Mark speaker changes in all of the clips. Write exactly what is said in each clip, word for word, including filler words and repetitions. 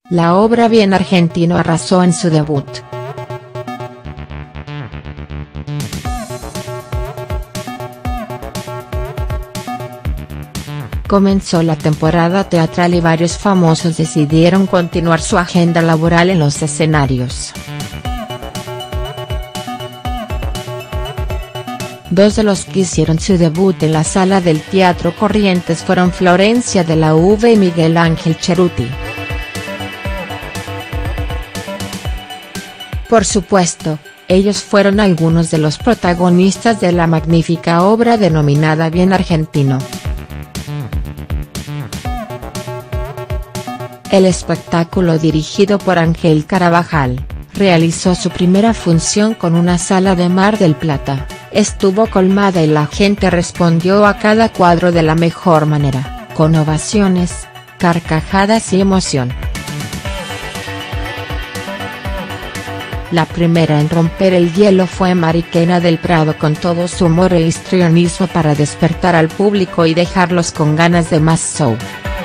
Speaker 1: La obra Bien Argentino arrasó en su debut. Comenzó la temporada teatral y varios famosos decidieron continuar su agenda laboral en los escenarios. Dos de los que hicieron su debut en la sala del Teatro Corrientes fueron Florencia de la Uve y Miguel Ángel Cheruti. Por supuesto, ellos fueron algunos de los protagonistas de la magnífica obra denominada Bien Argentino. El espectáculo, dirigido por Ángel Carabajal, realizó su primera función con una sala de Mar del Plata. Estuvo colmada y la gente respondió a cada cuadro de la mejor manera, con ovaciones, carcajadas y emoción. La primera en romper el hielo fue Mariquena del Prado, con todo su humor e histrionismo para despertar al público y dejarlos con ganas de más show.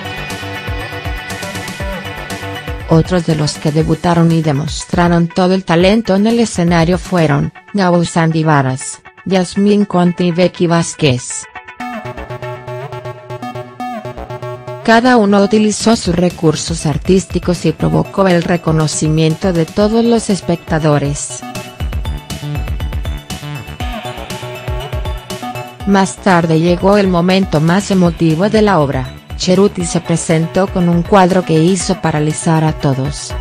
Speaker 1: Otros de los que debutaron y demostraron todo el talento en el escenario fueron Gabo Sandivaras, Yasmín Conte y Becky Vázquez. Cada uno utilizó sus recursos artísticos y provocó el reconocimiento de todos los espectadores. Más tarde llegó el momento más emotivo de la obra. Cheruti se presentó con un cuadro que hizo paralizar a todos.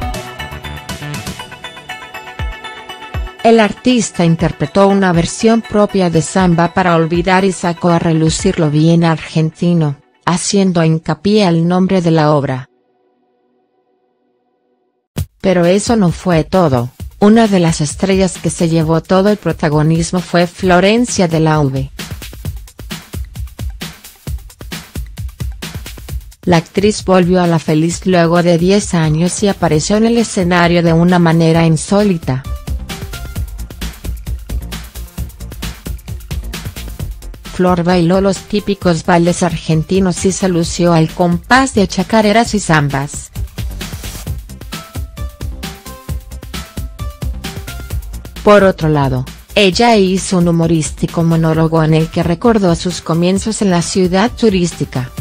Speaker 1: El artista interpretó una versión propia de Samba para olvidar y sacó a relucir lo bien argentino, haciendo hincapié al nombre de la obra. Pero eso no fue todo. Una de las estrellas que se llevó todo el protagonismo fue Florencia de la Uve. La actriz volvió a la feliz luego de diez años y apareció en el escenario de una manera insólita. Flor bailó los típicos bailes argentinos y se lució al compás de chacareras y zambas. Por otro lado, ella hizo un humorístico monólogo en el que recordó sus comienzos en la ciudad turística.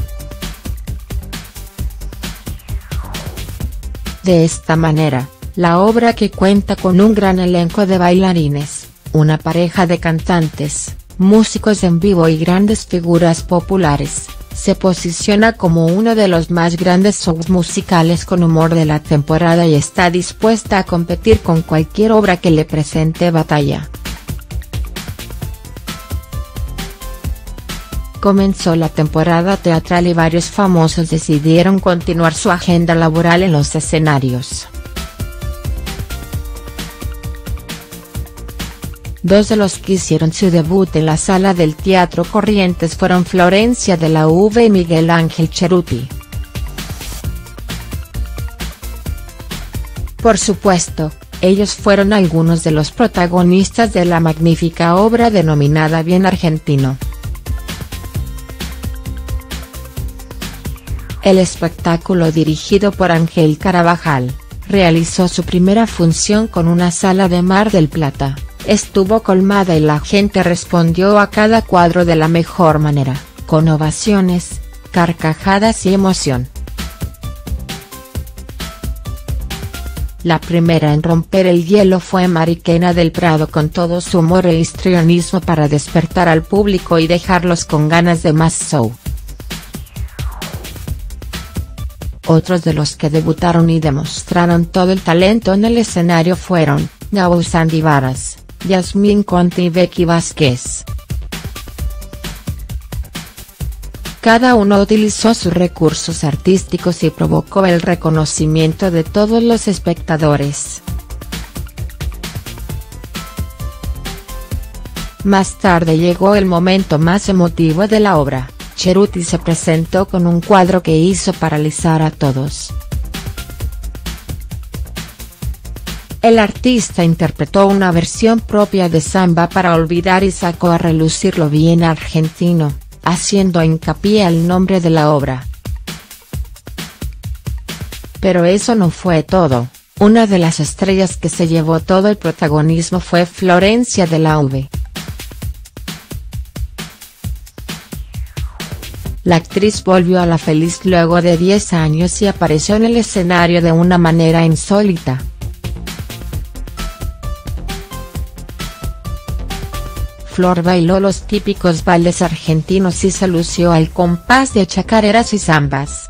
Speaker 1: De esta manera, la obra, que cuenta con un gran elenco de bailarines, una pareja de cantantes, músicos en vivo y grandes figuras populares, se posiciona como uno de los más grandes shows musicales con humor de la temporada y está dispuesta a competir con cualquier obra que le presente batalla. Comenzó la temporada teatral y varios famosos decidieron continuar su agenda laboral en los escenarios. Dos de los que hicieron su debut en la sala del Teatro Corrientes fueron Florencia de la Uve y Miguel Ángel Cheruti. Por supuesto, ellos fueron algunos de los protagonistas de la magnífica obra denominada Bien Argentino. El espectáculo, dirigido por Ángel Carabajal, realizó su primera función con una sala de Mar del Plata. Estuvo colmada y la gente respondió a cada cuadro de la mejor manera, con ovaciones, carcajadas y emoción. La primera en romper el hielo fue Mariquena del Prado, con todo su humor e histrionismo para despertar al público y dejarlos con ganas de más show. Otros de los que debutaron y demostraron todo el talento en el escenario fueron Gabo Sandivaras, Yasmín Conte y Becky Vázquez. Cada uno utilizó sus recursos artísticos y provocó el reconocimiento de todos los espectadores. Más tarde llegó el momento más emotivo de la obra. Cheruti se presentó con un cuadro que hizo paralizar a todos. El artista interpretó una versión propia de Samba para olvidar y sacó a relucir lo bien argentino, haciendo hincapié al nombre de la obra. Pero eso no fue todo. Una de las estrellas que se llevó todo el protagonismo fue Florencia de la V. La actriz volvió a la feliz luego de diez años y apareció en el escenario de una manera insólita. Flor bailó los típicos bailes argentinos y se lució al compás de chacareras y zambas.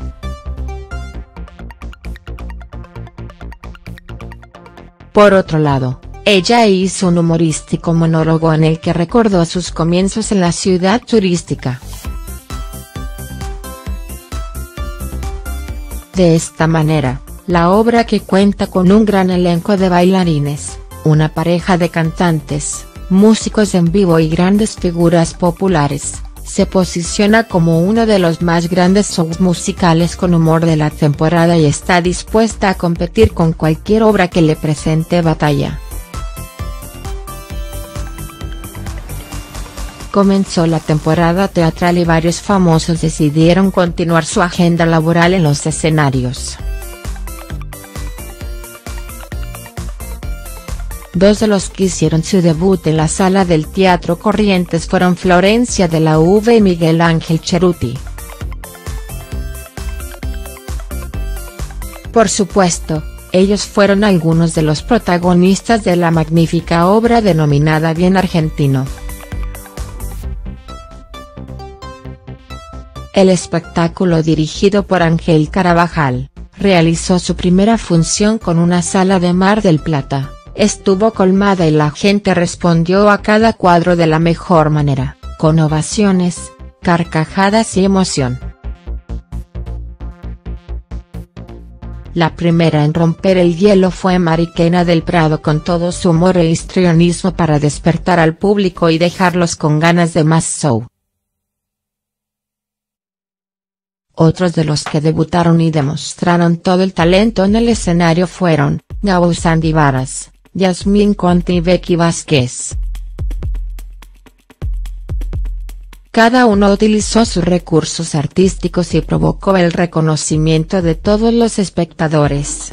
Speaker 1: Por otro lado, ella hizo un humorístico monólogo en el que recordó sus comienzos en la ciudad turística. De esta manera, la obra, que cuenta con un gran elenco de bailarines, una pareja de cantantes, músicos en vivo y grandes figuras populares, se posiciona como uno de los más grandes shows musicales con humor de la temporada y está dispuesta a competir con cualquier obra que le presente batalla. Comenzó la temporada teatral y varios famosos decidieron continuar su agenda laboral en los escenarios. Dos de los que hicieron su debut en la sala del Teatro Corrientes fueron Florencia de la V y Miguel Ángel Cheruti. Por supuesto, ellos fueron algunos de los protagonistas de la magnífica obra denominada Bien Argentino. El espectáculo, dirigido por Ángel Carabajal, realizó su primera función con una sala de Mar del Plata. Estuvo colmada y la gente respondió a cada cuadro de la mejor manera, con ovaciones, carcajadas y emoción. La primera en romper el hielo fue Mariquena del Prado, con todo su humor e histrionismo para despertar al público y dejarlos con ganas de más show. Otros de los que debutaron y demostraron todo el talento en el escenario fueron Gabo Sandivaras, Yasmín Conte y Becky Vázquez. Cada uno utilizó sus recursos artísticos y provocó el reconocimiento de todos los espectadores.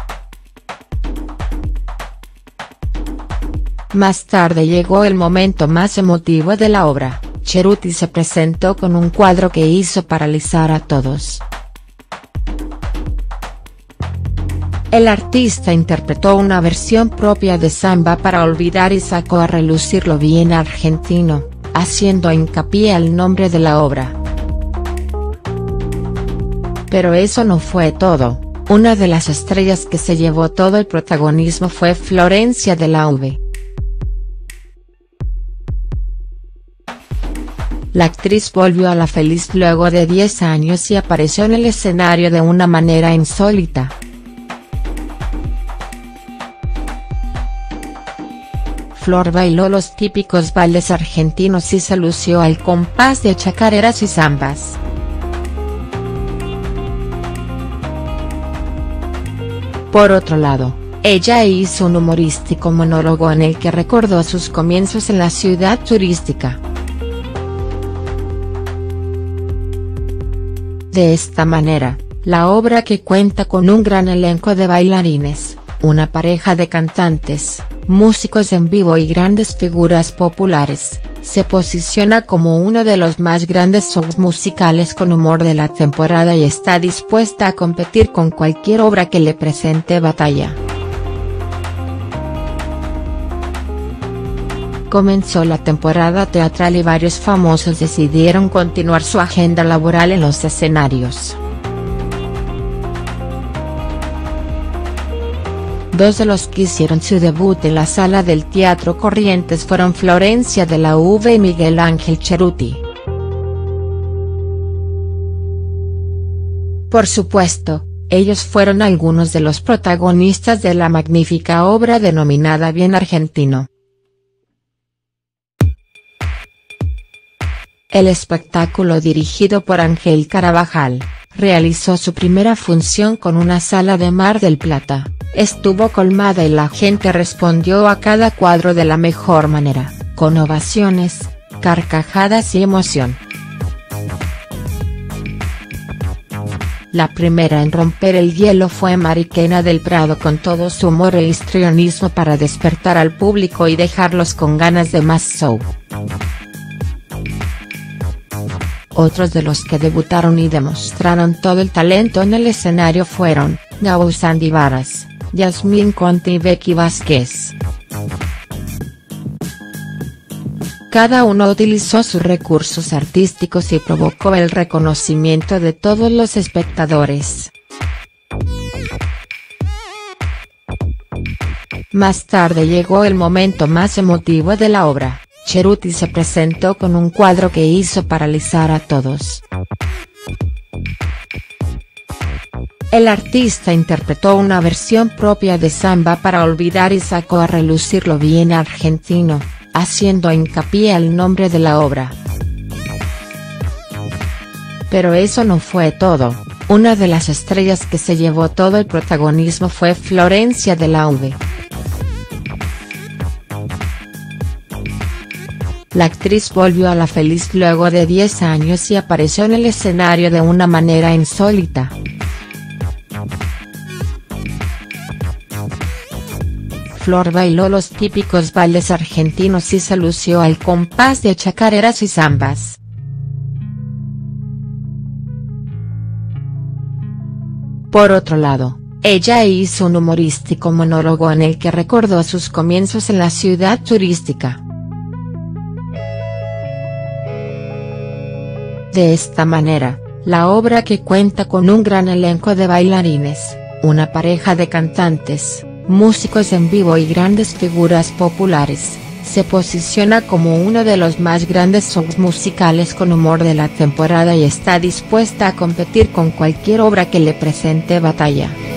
Speaker 1: Más tarde llegó el momento más emotivo de la obra. Cheruti se presentó con un cuadro que hizo paralizar a todos. El artista interpretó una versión propia de Samba para olvidar y sacó a relucir lo bien argentino, haciendo hincapié al nombre de la obra. Pero eso no fue todo. Una de las estrellas que se llevó todo el protagonismo fue Florencia de la V. La actriz volvió a la feliz luego de diez años y apareció en el escenario de una manera insólita. Flor bailó los típicos bailes argentinos y se lució al compás de chacareras y zambas. Por otro lado, ella hizo un humorístico monólogo en el que recordó sus comienzos en la ciudad turística. De esta manera, la obra, que cuenta con un gran elenco de bailarines, una pareja de cantantes, músicos en vivo y grandes figuras populares, se posiciona como uno de los más grandes shows musicales con humor de la temporada y está dispuesta a competir con cualquier obra que le presente batalla. Comenzó la temporada teatral y varios famosos decidieron continuar su agenda laboral en los escenarios. Dos de los que hicieron su debut en la sala del Teatro Corrientes fueron Florencia de la V y Miguel Ángel Cheruti. Por supuesto, ellos fueron algunos de los protagonistas de la magnífica obra denominada Bien Argentino. El espectáculo, dirigido por Ángel Carabajal, realizó su primera función con una sala de Mar del Plata. Estuvo colmada y la gente respondió a cada cuadro de la mejor manera, con ovaciones, carcajadas y emoción. La primera en romper el hielo fue Mariquena del Prado con todo su humor e histrionismo para despertar al público y dejarlos con ganas de más show. Otros de los que debutaron y demostraron todo el talento en el escenario fueron, Gabo Sandivaras, Yasmín Conte y Becky Vázquez. Cada uno utilizó sus recursos artísticos y provocó el reconocimiento de todos los espectadores. Más tarde llegó el momento más emotivo de la obra. Cheruti se presentó con un cuadro que hizo paralizar a todos. El artista interpretó una versión propia de Samba para olvidar y sacó a relucir lo bien argentino, haciendo hincapié al nombre de la obra. Pero eso no fue todo, una de las estrellas que se llevó todo el protagonismo fue Florencia de la U V. La actriz volvió a la feliz luego de diez años y apareció en el escenario de una manera insólita. Flor bailó los típicos bailes argentinos y se lució al compás de chacareras y zambas. Por otro lado, ella hizo un humorístico monólogo en el que recordó sus comienzos en la ciudad turística. De esta manera, la obra, que cuenta con un gran elenco de bailarines, una pareja de cantantes, músicos en vivo y grandes figuras populares, se posiciona como uno de los más grandes shows musicales con humor de la temporada y está dispuesta a competir con cualquier obra que le presente batalla.